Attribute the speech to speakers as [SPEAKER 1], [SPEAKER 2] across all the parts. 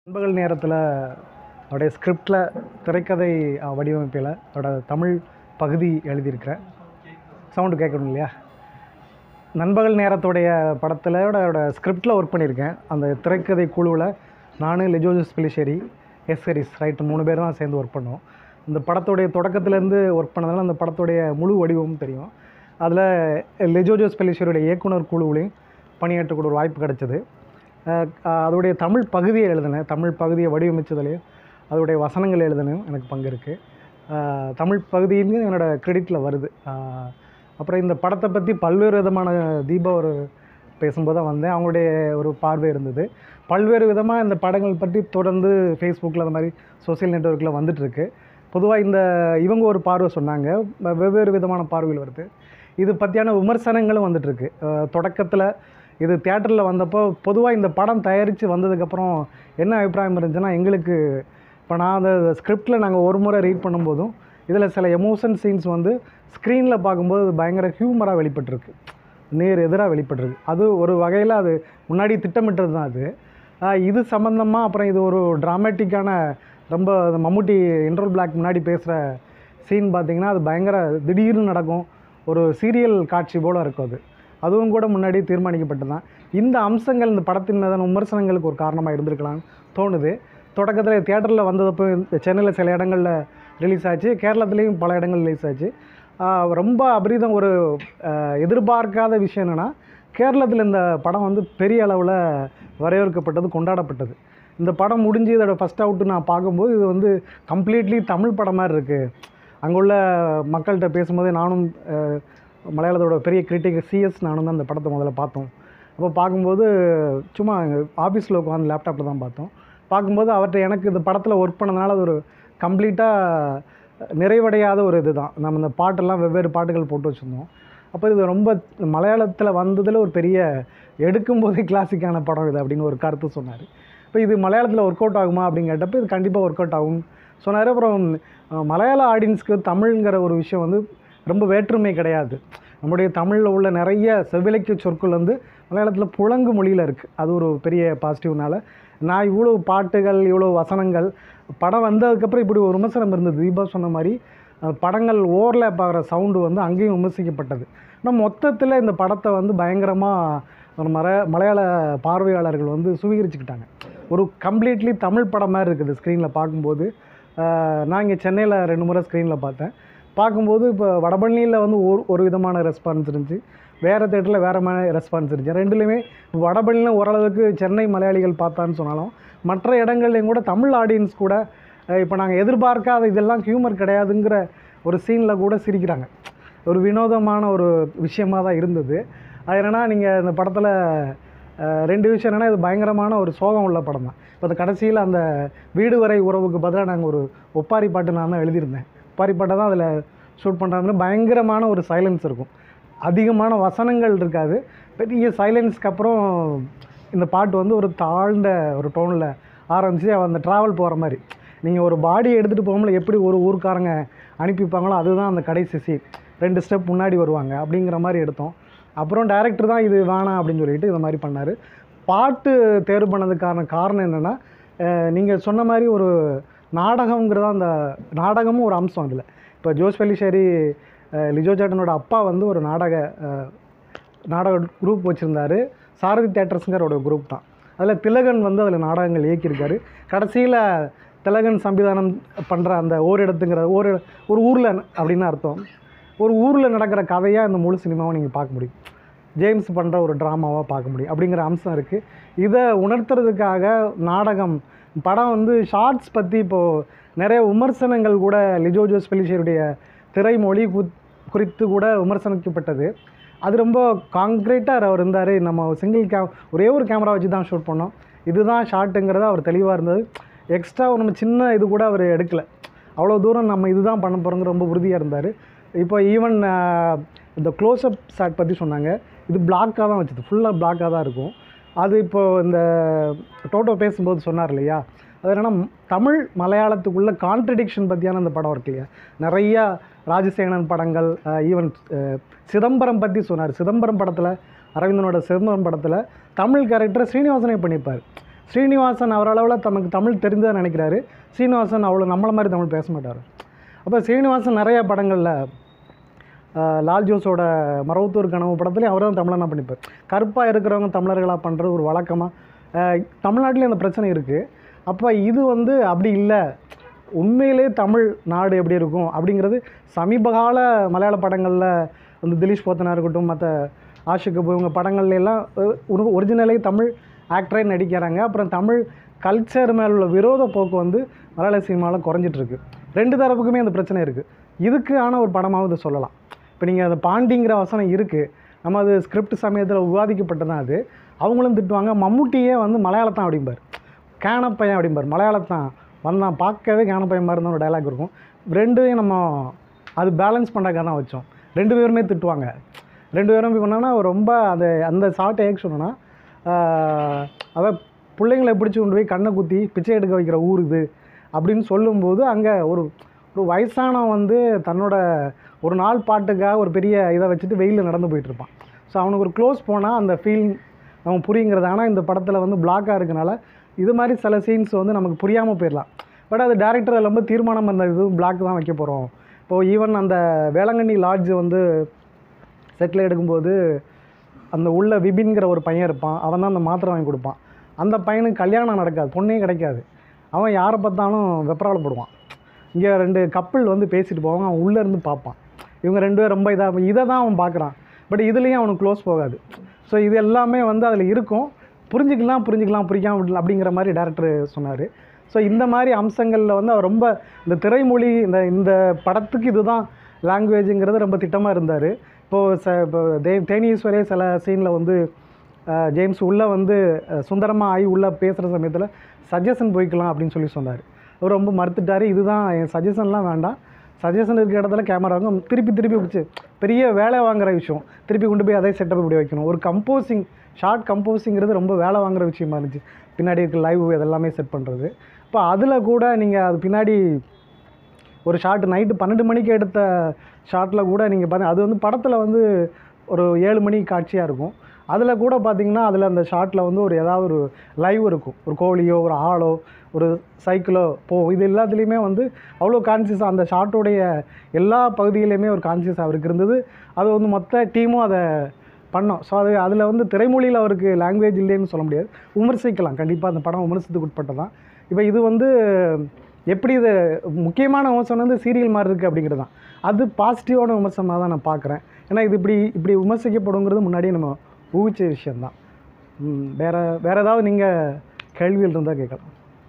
[SPEAKER 1] நண்பகல் நேரத்தில் அவருடைய ஸ்கிரிப்டில் திரைக்கதை வடிவமைப்பில் அவரோட தமிழ் பகுதி எழுதியிருக்கிறேன். சவுண்டு கேட்கணும் இல்லையா? நண்பகல் நேரத்துடைய படத்தில் அவரோட ஸ்கிரிப்டில் ஒர்க் பண்ணியிருக்கேன். அந்த திரைக்கதை குழுவில் நான், லிஜோ ஜோஸ் பெல்லிஷேரி, எஸ் ஹரிஸ் ரைட் 3 பேர் தான் சேர்ந்து ஒர்க் பண்ணோம். இந்த படத்துடைய தொடக்கத்துலேருந்து ஒர்க் பண்ணதுனால அந்த படத்துடைய முழு வடிவமும் தெரியும். அதில் லிஜோ ஜோஸ் பெல்லிஷேரியோடைய இயக்குனர் குழுவிலையும் பணியாற்றக்கூடிய ஒரு வாய்ப்பு கிடச்சிது. அதோடைய தமிழ் பகுதியை எழுதினேன். தமிழ் பகுதியை வடிவமைச்சதுலேயும் அதோடைய வசனங்கள் எழுதினையும் எனக்கு பங்கு இருக்குது. தமிழ் பகுதியிலையும் என்னோடய கிரெடிட்டில் வருது. அப்புறம் இந்த படத்தை பற்றி பல்வேறு விதமான தீபா ஒரு பேசும்போது தான் வந்தேன். அவங்களுடைய ஒரு பார்வை இருந்தது. பல்வேறு விதமாக இந்த படங்கள் பற்றி தொடர்ந்து ஃபேஸ்புக்கில் அந்த மாதிரி சோசியல் நெட்வொர்க்கில் வந்துட்டுருக்கு. பொதுவாக இவங்க ஒரு பார்வை சொன்னாங்க, வெவ்வேறு விதமான பார்வைகள் வருது. இது பற்றியான விமர்சனங்களும் வந்துட்டுருக்கு. தொடக்கத்தில் இது தியேட்டரில் வந்தப்போ பொதுவாக இந்த படம் தயாரித்து வந்ததுக்கப்புறம் என்ன அபிப்பிராயம் இருந்துச்சுன்னா, எங்களுக்கு இப்போ நான் அந்த ஸ்கிரிப்டில் நாங்கள் ஒரு முறை ரீட் பண்ணும்போதும் இதில் சில எமோஷன் சீன்ஸ் ஸ்க்ரீனில் பார்க்கும்போது அது பயங்கர ஹியூமராக வெளிப்பட்டுருக்கு, நேர் எதிராக வெளிப்பட்டுருக்கு. அது ஒரு வகையில் அது முன்னாடி திட்டமிட்டது தான். இது சம்மந்தமாக அப்புறம் இது ஒரு ட்ராமேட்டிக்கான ரொம்ப மம்முட்டி இன்டர்வல் பிளாக் முன்னாடி பேசுகிற சீன் பார்த்திங்கன்னா அது பயங்கர திடீர்னு நடக்கும், ஒரு சீரியல் காட்சி போல் இருக்கும். அதுவும் கூட முன்னாடி தீர்மானிக்கப்பட்டது தான். இந்த அம்சங்கள் இந்த படத்தின் மீதான விமர்சனங்களுக்கு ஒரு காரணமாக இருந்திருக்கலாம்னு தோணுது. தொடக்கத்தில் தியேட்டரில் வந்ததப்போ சென்னையில் சில இடங்களில் ரிலீஸ் ஆச்சு, கேரளத்துலேயும் பல இடங்கள் ரிலீஸ் ஆச்சு. ரொம்ப அபரீதம் ஒரு எதிர்பார்க்காத விஷயம் என்னென்னா, கேரளத்தில் இந்த படம் பெரிய அளவில் வரவேற்கப்பட்டது, கொண்டாடப்பட்டது. இந்த படம் முடிஞ்சு இதோட ஃபஸ்ட் அவுட்டு நான் பார்க்கும்போது இது கம்ப்ளீட்லி தமிழ் படம் மாதிரி இருக்குது. அங்கே உள்ள மக்கள்கிட்ட பேசும்போது நானும் மலையாளத்தோட பெரிய கிரிட்டிக் சிஎஸ் நானும் தான் அந்த படத்தை முதல்ல பார்த்தோம். அப்போ பார்க்கும்போது சும்மா ஆஃபீஸில் உட்காந்து லேப்டாப்பில் தான் பார்த்தோம். பார்க்கும்போது அவர்கிட்ட எனக்கு இந்த படத்தில் ஒர்க் பண்ணதுனால அது ஒரு கம்ப்ளீட்டாக நிறைவடையாத ஒரு இது தான். நம்ம இந்த பாட்டெல்லாம் வெவ்வேறு பாட்டுகள் போட்டு வச்சுருந்தோம். அப்போ இது ரொம்ப மலையாளத்தில் வந்ததில் ஒரு பெரிய எடுக்கும்போதே கிளாசிக்கான படம் இது அப்படின்னு ஒரு கருத்து சொன்னார். இப்போ இது மலையாளத்தில் ஒர்க் அவுட் ஆகுமா அப்படின்னு கேட்டப்போ இது கண்டிப்பாக ஒர்க் அவுட் ஆகும்னு சொன்னார். அப்புறம் மலையாள ஆடியன்ஸ்க்கு தமிழ்ங்கிற ஒரு விஷயம் ரொம்ப வேற்றுமை கிடையாது. நம்முடைய தமிழில் உள்ள நிறைய செவ்விலக்கிய சொற்கள் மலையாளத்தில் புழங்கு மொழியில் இருக்குது. அது ஒரு பெரிய பாசிட்டிவ்னால நான் இவ்வளோ பாட்டுகள், இவ்வளோ வசனங்கள் படம் வந்ததுக்கப்புறம் இப்படி ஒரு விமர்சனம் இருந்தது. தீபா சொன்ன மாதிரி படங்கள் ஓவர்லேப் ஆகிற சவுண்டு அங்கேயும் விமர்சிக்கப்பட்டது. ஆனால் மொத்தத்தில் இந்த படத்தை பயங்கரமாக மலையாள பார்வையாளர்கள் சுவீகரிச்சுக்கிட்டாங்க. ஒரு கம்ப்ளீட்லி தமிழ் படம் மாதிரி இருக்குது ஸ்க்ரீனில் பார்க்கும்போது. நான் இங்கே சென்னையில் 2 முறை ஸ்க்ரீனில் பார்த்தேன். பார்க்கும்போது இப்போ வடபழனியில் ஒரு விதமான ரெஸ்பான்ஸ் இருந்துச்சு, வேறு தேட்டரில் வேறு மாதிரி ரெஸ்பான்ஸ் இருந்துச்சு. ரெண்டுலேயுமே வடபழனியில் ஓரளவுக்கு சென்னை மலையாளிகள் பார்த்தான்னு சொன்னாலும் மற்ற இடங்கள்லையும் கூட தமிழ் ஆடியன்ஸ் கூட இப்போ நாங்கள் எதிர்பார்க்காத இதெல்லாம் ஹியூமர் கிடையாதுங்கிற ஒரு சீனில் கூட சிரிக்கிறாங்க. ஒரு வினோதமான ஒரு விஷயமாக தான் இருந்தது. அது என்னென்னா, நீங்கள் இந்த படத்தில் 2 விஷயம் என்னென்னா, இது பயங்கரமான ஒரு சோகம் உள்ள படம் தான். இப்போ அந்த கடைசியில் அந்த வீடு வரை உறவுக்கு பதிலாக நாங்கள் ஒரு ஒப்பாரி பாட்டு நான் தான் எழுதியிருந்தேன். ஒப்பாரி பாட்டை தான் அதில் ஷூட் பண்ணுறாங்க. பயங்கரமான ஒரு சைலன்ஸ் இருக்கும், அதிகமான வசனங்கள் இருக்காது, பெரிய சைலன்ஸ்க்கு அப்புறம் இந்த பாட்டு ஒரு தாழ்ந்த ஒரு டோனில் ஆரம்பித்து அந்த ட்ராவல் போகிற மாதிரி. நீங்கள் ஒரு பாடியை எடுத்துகிட்டு போகும்போது எப்படி ஒரு ஊருக்காரங்க அனுப்பிப்பாங்களோ அதுதான் அந்த கடைசி சீன். 2 ஸ்டெப் முன்னாடி வருவாங்க அப்படிங்கிற மாதிரி எடுத்தோம். அப்புறம் டைரக்டர் தான் இது வேணாம் அப்படின்னு சொல்லிட்டு இந்த மாதிரி பண்ணார். பாட்டு தேர்வு பண்ணதுக்கான காரணம் என்னென்னா, நீங்கள் சொன்ன மாதிரி ஒரு நாடகங்கிறதா, அந்த நாடகமும் ஒரு அம்சம் அதில். இப்போ ஜோஸ் பெல்லிஷேரி லிஜோ சேட்டனோட அப்பா ஒரு நாடக குரூப் வச்சுருந்தார். சாரதி தேட்டர்ஸுங்கிற ஒரு குரூப் தான். அதில் திலகன் அதில் நாடகங்கள் இயக்கியிருக்காரு. கடைசியில் திலகன் சம்பிதானம் பண்ணுற அந்த ஓரிடத்துங்கிற ஒரு ஊரில் அப்படின்னு அர்த்தம். ஒரு ஊரில் நடக்கிற கதையாக இந்த முழு சினிமாவை நீங்கள் பார்க்க முடியும், ஜேம்ஸ் பண்ணுற ஒரு ட்ராமாவாக பார்க்க முடியும் அப்படிங்கிற அம்சம் இருக்குது. இதை உணர்த்துறதுக்காக நாடகம் படம் ஷார்ட்ஸ் பற்றி இப்போது நிறைய விமர்சனங்கள் கூட லிஜோ ஜோஸ் பெல்லிஷேரியுடைய திரைமொழி குறித்து கூட விமர்சனிக்கப்பட்டது. அது ரொம்ப காங்க்ரீட்டாக அவர் இருந்தார். நம்ம ஒரே ஒரு கேமரா வச்சு தான் ஷூட் பண்ணோம், இதுதான் ஷார்ட்டுங்கிறது அவர் தெளிவாக இருந்தது. எக்ஸ்ட்ரா நம்ம சின்ன இது கூட அவர் எடுக்கலை. அவ்வளோ தூரம் நம்ம இதுதான் பண்ண போகிறோங்க ரொம்ப உறுதியாக இருந்தார். இப்போ ஈவன் இந்த க்ளோஸ்அப் ஷாட் பற்றி சொன்னாங்க, இது பிளாக்காக தான் வச்சுது, ஃபுல்லாக பிளாக்காக தான் இருக்கும். அது இப்போது இந்த டோட்டோ பேசும்போது சொன்னார் இல்லையா, அது என்னென்னா தமிழ் மலையாளத்துக்குள்ள கான்ட்ரடிக்ஷன் பற்றியான அந்த படம் இருக்கு இல்லையா. நிறையா ராஜசேனன் படங்கள், ஈவன் சிதம்பரம் பற்றி சொன்னார். சிதம்பரம் படத்தில், அரவிந்தனோட சிதம்பரம் படத்தில் தமிழ் கேரக்டரை ஸ்ரீனிவாசனே பண்ணியிருப்பார். ஸ்ரீனிவாசன் அவரளவில் தமக்கு தமிழ் தெரிஞ்சதாக நினைக்கிறாரு. ஸ்ரீனிவாசன் அவ்வளோ நம்மளை மாதிரி தமிழ் பேச மாட்டார். அப்போ ஸ்ரீனிவாசன் நிறைய படங்களில் லால் ஜோஸோட மரவத்தூர் கனவு படத்துலேயும் அவர் தான் தமிழனா பண்ணிப்பார். கருப்பாக இருக்கிறவங்க தமிழர்களாக பண்ணுறது ஒரு வழக்கமாக தமிழ்நாட்டிலே அந்த பிரச்சனை இருக்குது. அப்போ இது வந்து அப்படி இல்லை, உண்மையிலே தமிழ் நாடு எப்படி இருக்கும் அப்படிங்கிறது சமீபகால மலையாள படங்களில் வந்து திலீஷ் போத்தனா இருக்கட்டும், மற்ற ஆஷிக் கபூர் இவங்க படங்கள்லாம் ஒரிஜினலே தமிழ் ஆக்டரே நடிக்கிறாங்க. அப்புறம் தமிழ் கல்ச்சர் மேலே உள்ள விரோத போக்கு வந்து மலையாள சினிமாவில் குறைஞ்சிட்ருக்கு. ரெண்டு தரப்புக்குமே அந்த பிரச்சனை இருக்குது. இதுக்கான ஒரு படமாவது சொல்லலாம். இப்போ நீங்கள் அந்த பாண்டிங்கிற வசனம் இருக்குது, நம்ம அது ஸ்கிரிப்ட் சமயத்தில் விவாதிக்கப்பட்டதான். அது அவங்களும் திட்டுவாங்க. மம்முட்டியே வந்து மலையாளத்தான் அப்படிம்பார், கேனப்பையன் அப்படிம்பார். மலையாளத்தான் வந்தான், பார்க்கவே கேனப்பையன் மாதிரி இருந்தால் ஒரு டைலாக் இருக்கும். ரெண்டையும் நம்ம அது பேலன்ஸ் பண்ணுறக்காக தான் வச்சோம். ரெண்டு பேருமே திட்டுவாங்க. ரெண்டு பேரும் இப்போ என்னன்னா ரொம்ப அந்த ஷார்ட் ஏக் சொன்னோன்னா, அதாவது பிள்ளைங்களை பிடிச்சி கொண்டு போய் கண்ணை குத்தி பிச்சை எடுக்க வைக்கிற ஊர் இது அப்படின்னு சொல்லும்போது, அங்கே ஒரு வயசானவன் வந்து தன்னோட ஒரு நாள் பாட்டுக்காக ஒரு பெரிய இதை வச்சுட்டு வெயிலில் நடந்து போயிட்டுருப்பான். ஸோ அவனுக்கு ஒரு க்ளோஸ் போனால் அந்த ஃபீல் அவன் புரியுங்கிறது. ஆனால் இந்த படத்தில் வந்து பிளாக்காக இருக்கனால இது மாதிரி சில சீன்ஸ் வந்து நமக்கு புரியாமல் போயிடலாம். பட் அது டேரக்டர் அதில் ரொம்ப தீர்மானம் பண்ண இது பிளாக் தான் வைக்க போகிறோம். இப்போது ஈவன் அந்த வேளங்கண்ணி லாட்ஜ் வந்து செட்டில் எடுக்கும்போது அந்த உள்ள விபின்கிற ஒரு பையன் இருப்பான், அவன் தான் அந்த மாத்திரை வாங்கி கொடுப்பான். அந்த பையனுக்கு கல்யாணம் நடக்காது, பொண்ணே கிடைக்காது. அவன் யாரை பார்த்தாலும் வெப்பராளப்படுவான். இங்கே ரெண்டு கப்பிள் வந்து பேசிட்டு போவாங்க, அவன் உள்ளேருந்து பார்ப்பான். இவங்க ரெண்டு பேரும் ரொம்ப இதை தான் அவன் பார்க்குறான். பட் இதுலேயும் அவனுக்கு க்ளோஸ் போகாது. ஸோ இது எல்லாமே வந்து அதில் இருக்கும். புரிஞ்சிக்கலாம் புரியாமல் அப்படிங்கிற மாதிரி டேரக்டர் சொன்னார். ஸோ இந்த மாதிரி அம்சங்களில் வந்து அவர் ரொம்ப இந்த திரைமொழி இந்த படத்துக்கு இதுதான் லாங்குவேஜுங்கிறது ரொம்ப திட்டமாக இருந்தார். இப்போது தேனீஸ்வரே சில சீனில் வந்து ஜேம்ஸ் உள்ளே வந்து சுந்தரமாக ஆகி உள்ளே பேசுகிற சமயத்தில் சஜஷன் போய்க்கலாம் அப்படின்னு சொன்னார். அவர் ரொம்ப மறுத்துட்டார். இதுதான் என் சஜஷன்லாம் வேண்டாம், சஜஷன் இருக்கிற இடத்துல கேமரா வாங்க, திருப்பி வச்சு பெரிய வேலை வாங்குகிற விஷயம், திருப்பி கொண்டு போய் அதே செட்டப் இப்படி வைக்கணும். ஒரு கம்போசிங் ஷார்ட் கம்போசிங்கிறது ரொம்ப வேலை வாங்குகிற விஷயமா இருந்துச்சு. பின்னாடி இருக்க லைவ் இதெல்லாமே செட் பண்ணுறது. இப்போ அதில் கூட நீங்கள் அது பின்னாடி ஒரு ஷார்ட் நைட்டு 12 மணிக்கு எடுத்த ஷார்ட்டில் கூட நீங்கள் பாருங்கள், அது வந்து படத்தில் வந்து ஒரு 7 மணி காட்சியாக இருக்கும். அதில் கூட பார்த்திங்கன்னா அதில் அந்த ஷார்ட்டில் வந்து ஒரு ஏதாவது ஒரு லைவ் இருக்கும், ஒரு கோழியோ ஒரு ஆளோ ஒரு சைக்கிளோ இது எல்லாத்துலேயுமே வந்து அவ்வளோ கான்சியஸாக அந்த ஷார்ட்டோடைய எல்லா பகுதியிலையுமே ஒரு கான்சியஸ் அவருக்கு இருந்தது. அது வந்து மொத்த டீமும் அதை பண்ணோம். ஸோ அதில் வந்து திரைமொழியில் அவருக்கு லாங்குவேஜ் இல்லைன்னு சொல்ல முடியாது, விமர்சிக்கலாம். கண்டிப்பாக அந்த படம் விமர்சனத்துக்கு உட்பட்டதான். இப்போ இது வந்து எப்படி இது முக்கியமான விமர்சனம் வந்து சீரியல் மாதிரி இருக்குது அப்படிங்கிறது தான். அது பாசிட்டிவான விமர்சனமாக தான் நான் பார்க்குறேன். ஏன்னா இது இப்படி விமர்சிக்கப்படுங்கிறது முன்னாடியே நம்ம ஊகிச்ச விஷயந்தான். வேறு ஏதாவது நீங்கள் கேள்விகள் இருந்தால் கேட்கலாம்.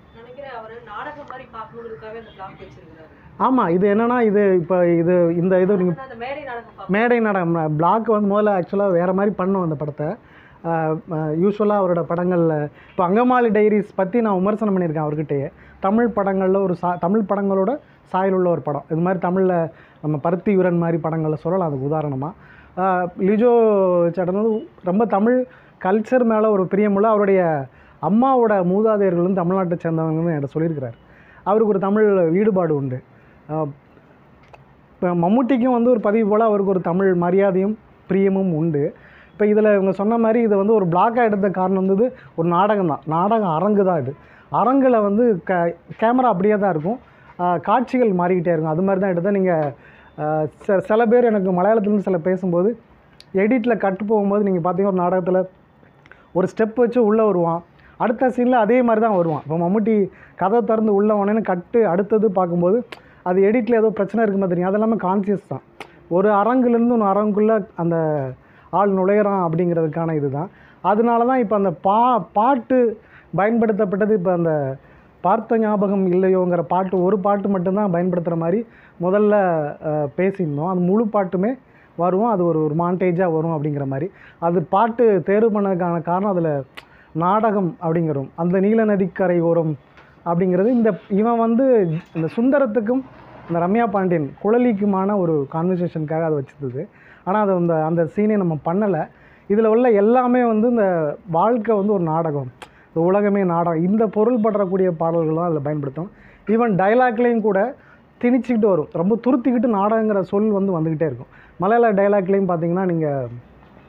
[SPEAKER 1] ஆமாம், இது என்னென்னா இது இப்போ இந்த இது நீங்கள் மேடை நாடகம் பிளாக் வந்து முதல்ல ஆக்சுவலாக வேறு மாதிரி பண்ணோம் அந்த படத்தை. யூஸ்வலாக அவரோட படங்களில் இப்போ அங்கமாலி டைரிஸ் பற்றி நான் விமர்சனம் பண்ணியிருக்கேன் அவர்கிட்டயே. தமிழ் படங்களில் தமிழ் படங்களோட சாயல் உள்ள ஒரு படம். இது மாதிரி தமிழில் நம்ம பருத்தி வீரன் மாதிரி படங்களில் சொல்லலாம் அதுக்கு உதாரணமாக. லிஜோ சேட்டன் வந்து ரொம்ப தமிழ் கல்ச்சர் மேலே ஒரு பிரியமுள்ள, அவருடைய அம்மாவோட மூதாதையர்கள் வந்து தமிழ்நாட்டை சேர்ந்தவங்கன்னு என்கிட்ட சொல்லியிருக்கிறார். அவருக்கு ஒரு தமிழ் ஈடுபாடு உண்டு. இப்போ மம்முட்டிக்கும் வந்து ஒரு பதிவு போல் அவருக்கு ஒரு தமிழ் மரியாதையும் பிரியமும் உண்டு. இப்போ இதில் இவங்க சொன்ன மாதிரி இதை வந்து ஒரு பிளாக்காக எடுத்த காரணம் வந்து ஒரு நாடகம் தான், நாடகம் அரங்கு தான். இது அரங்கில் வந்து கேமரா அப்படியே தான் இருக்கும், காட்சிகள் மாறிக்கிட்டே இருக்கும். அது மாதிரி தான் எடுத்தால் நீங்கள் சில பேர் எனக்கு மலையாளத்துலேருந்து சில பேசும்போது எடிட்டில் கட்டு போகும்போது நீங்கள் பார்த்தீங்கன்னா ஒரு நாடகத்தில் ஒரு ஸ்டெப் வச்சு உள்ளே வருவான், அடுத்த சீனில் அதே மாதிரி தான் வருவான். இப்போ மம்முட்டி கதை திறந்து உள்ளே உடனே கட்டு அடுத்தது பார்க்கும்போது அது எடிட்டில் ஏதோ பிரச்சனை இருக்குமா தெரியும். அது எல்லாமே கான்சியஸ் தான். ஒரு அரங்குலேருந்து ஒன்று அரங்குள்ளே அந்த ஆள் நுழையிறான் அப்படிங்கிறதுக்கான இது தான். அதனால தான் இப்போ அந்த பாட்டு பயன்படுத்தப்பட்டது. இப்போ அந்த பார்த்த ஞாபகம் இல்லையோங்கிற பாட்டு ஒரு பாட்டு மட்டும்தான் பயன்படுத்துகிற மாதிரி முதல்ல பேசியிருந்தோம். அது முழு பாட்டுமே வரும், அது ஒரு மாண்டேஜாக வரும் அப்படிங்கிற மாதிரி. அது பாட்டு தேர்வு பண்ணதுக்கான காரணம் அதில் நாடகம் அப்படிங்கிறோம், அந்த நீல நதிக்கரை ஓரம் அப்படிங்கிறது. இவன் வந்து இந்த சுந்தரத்துக்கும் இந்த ரம்யா பாண்டியன் குழலிக்குமான ஒரு கான்வர்சேஷனுக்காக அதை வச்சுருந்தது. ஆனால் அது அந்த சீனை நம்ம பண்ணலை. இதில் உள்ள எல்லாமே வந்து இந்த வாழ்க்கை வந்து ஒரு நாடகம், இந்த உலகமே நாடகம், இந்த பொருள் பற்றக்கூடிய பாடல்கள் தான் அதில் பயன்படுத்தணும். ஈவன் டைலாக்லேயும் கூட திணிச்சிக்கிட்டு வரும், ரொம்ப துருத்திக்கிட்டு நாடகங்கிற சொல் வந்து வந்துக்கிட்டே இருக்கும். மலையாள டைலாக்லேயும் பார்த்தீங்கன்னா நீங்கள்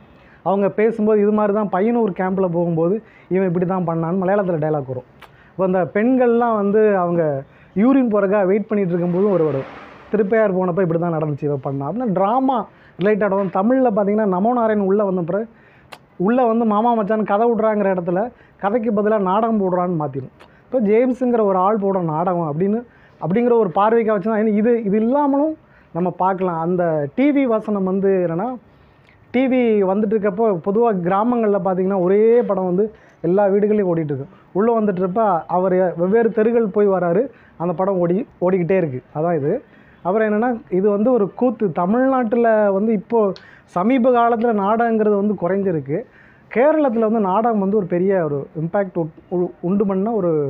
[SPEAKER 1] அவங்க பேசும்போது இது மாதிரி தான் பையனும் ஒரு கேம்பில் போகும்போது இவன் இப்படி தான் பண்ணான்னு மலையாளத்தில் டைலாக் வரும். இப்போ அந்த பெண்கள்லாம் வந்து அவங்க யூரின் போகிறக்காக வெயிட் பண்ணிகிட்டு இருக்கும்போது ஒரு திருப்பையார் போனப்போ இப்படி தான் நடந்துச்சு இவ பண்ணா அப்படின்னா ட்ராமா ரிலேட்டடாக வந்து தமிழில் பார்த்தீங்கன்னா நமோ நாராயண் உள்ளே வந்த பிறகு உள்ளே வந்து மாமா மச்சான் கதை விட்றாங்கிற இடத்துல கதைக்கு பதிலாக நாடகம் போடுறான்னு மாற்றிடும். இப்போ ஜேம்ஸுங்கிற ஒரு ஆள் போடுற நாடகம் அப்படிங்கிற ஒரு பார்வைக்காக வச்சுன்னா இது இல்லாமலும் நம்ம பார்க்கலாம். அந்த டிவி வசனம் வந்து என்னென்னா டிவி வந்துட்டு இருக்கப்போ பொதுவாக கிராமங்களில் பார்த்திங்கன்னா ஒரே படம் வந்து எல்லா வீடுகளையும் ஓடிட்டுருக்கு. உள்ளே வந்துட்டுருப்ப அவர் வெவ்வேறு தெருகள் போய் வராரு, அந்த படம் ஓடிக்கிட்டே இருக்குது. அதான் இது. அப்புறம் என்னென்னா இது வந்து ஒரு கூத்து. தமிழ்நாட்டில் வந்து இப்போது சமீப காலத்தில் நாடகங்கிறது வந்து குறைஞ்சிருக்கு. கேரளத்தில் வந்து நாடகம் வந்து ஒரு பெரிய ஒரு இம்பேக்ட் உண்டு பண்ண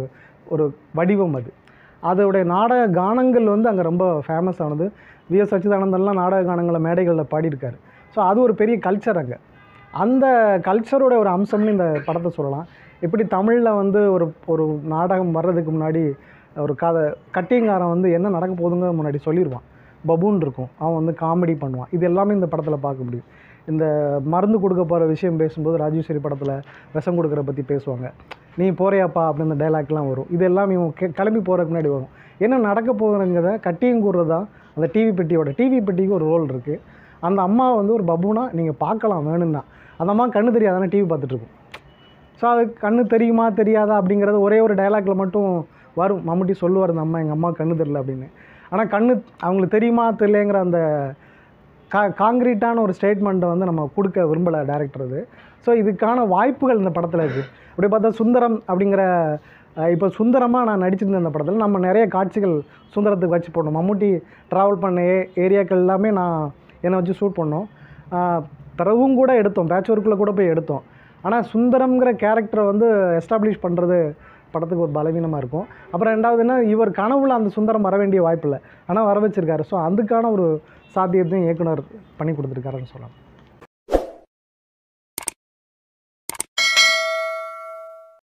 [SPEAKER 1] ஒரு வடிவம் அது. அதோடைய நாடக கானங்கள் வந்து அங்கே ரொம்ப ஃபேமஸ் ஆனது. விஎஸ் சச்சிதானந்தன்லாம் நாடக கானங்களை மேடைகளில் பாடியிருக்காரு. ஸோ அது ஒரு பெரிய கல்ச்சர் அங்கே. அந்த கல்ச்சரோட ஒரு அம்சம்னு இந்த படத்தை சொல்லலாம். எப்படி தமிழில் வந்து ஒரு நாடகம் வர்றதுக்கு முன்னாடி ஒரு கட்டிங்காரன் வந்து என்ன நடக்க போகுதுங்க முன்னாடி சொல்லிடுவான். பபூன் இருக்கும், அவன் வந்து காமெடி பண்ணுவான். இது எல்லாமே இந்த படத்தில் பார்க்க முடியும். இந்த மருந்து கொடுக்க போகிற விஷயம் பேசும்போது ராஜேஸ்வரி படத்தில் விஷம் கொடுக்குற பற்றி பேசுவாங்க. நீ போறியாப்பா அப்படின்னு டைலாக்லாம் வரும். இது எல்லாம் இவங்க கிளம்பி போகிறதுக்கு முன்னாடி வரும். என்ன நடக்க போகிறங்கிறத கட்டியும் கூடுறது தான் அந்த டிவி பெட்டிக்கு ஒரு ரோல் இருக்குது. அந்த அம்மா வந்து ஒரு பபூனா நீங்கள் பார்க்கலாம் வேணும்னா. அந்த அம்மா கண்ணு தெரியாதானே டிவி பார்த்துட்ருக்கும். ஸோ அது கண்ணு தெரியுமா தெரியாதா அப்படிங்கிறது ஒரே ஒரு டைலாக்ல மட்டும் வரும். மம்முட்டி சொல்லுவார் அந்த அம்மா, எங்கள் அம்மா கண்ணு தெரியல அப்படின்னு. ஆனால் கண்ணு அவங்களுக்கு தெரியுமா தெரியலங்கிற அந்த காங்கிரீட்டான ஒரு ஸ்டேட்மெண்ட்டை வந்து நம்ம கொடுக்க விரும்பலை டேரக்டர் அது. ஸோ இதுக்கான வாய்ப்புகள் இந்த படத்தில் இருக்குது. அப்படி பார்த்தா சுந்தரம் அப்படிங்கிற இப்போ சுந்தரமாக நான் நடிச்சிருந்தேன் இந்த படத்தில். நம்ம நிறைய காட்சிகள் சுந்தரத்துக்கு வச்சு போடணும். மம்முட்டி ட்ராவல் பண்ண ஏரியாக்கள் எல்லாமே என்னை வச்சு ஷூட் பண்ணோம். பிறகும் கூட எடுத்தோம், பேட்ச் ஒர்க்கில் கூட போய் எடுத்தோம். ஆனால் சுந்தரம்ங்கிற கேரக்டரை வந்து எஸ்டாப்ளிஷ் பண்ணுறது படத்துக்கு ஒரு பலவீனமாக இருக்கும். அப்புறம் ரெண்டாவதுன்னா இவர் கனவுல அந்த சுந்தரம் வர வேண்டிய வாய்ப்பு இல்லை, ஆனால் வர வச்சிருக்காரு. ஸோ அதுக்கான ஒரு சாத்தியத்தையும் இயக்குனர் பண்ணி கொடுத்துருக்காருன்னு சொல்லலாம்.